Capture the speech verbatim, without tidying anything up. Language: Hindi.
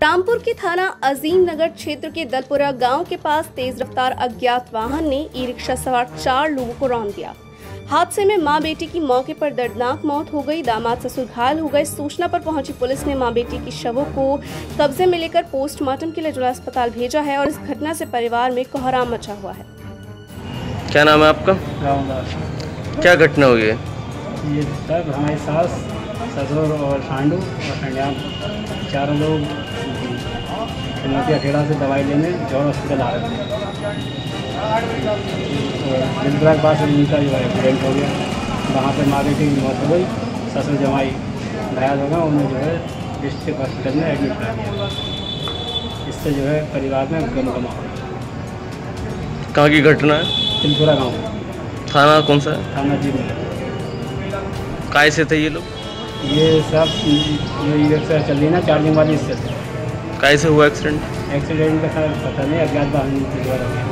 रामपुर के थाना अजीम नगर क्षेत्र के दलपुरा गांव के पास तेज रफ्तार अज्ञात वाहन ने ई रिक्शा सवार चार लोगों को रौंद दिया। हादसे में मां बेटी की मौके पर दर्दनाक मौत हो गई। दामाद ससुर घायल हो गए। सूचना पर पहुंची पुलिस ने मां बेटी की शवों को कब्जे में लेकर पोस्टमार्टम के लिए जिला अस्पताल भेजा है और इस घटना से परिवार में कोहराम मचा हुआ है। क्या नाम है आपका? रामदास। क्या घटना हुई है? ये सब हमारी सास, ससुर और सांडू और संड्यान चारों लोग चुनौती अखेड़ा से दवाई लेने जौन हॉस्पिटल आ रहे थे। मिलपुरा के पास उनका जो है एक्सीडेंट हो गया। वहाँ पर माँ बेटी की मौत हो गई। ससुर जमाई घायल हो गया। उन्हें जो है डिस्ट्रिक्ट हॉस्पिटल में एडमिट करा दिया। इससे जो है परिवार में गम का माहौल। कहाँ की घटना है? मिलपुरा गाँव। थाना कौन सा है? थाना जी में। काय से थे ये लोग? ये सब जो ई रिक्शा चल रही है ना चार्जिंग वाली, इससे काय से हुआ एक्सीडेंट? एक्सीडेंट का सर पता नहीं, अज्ञात वाहन के द्वारा।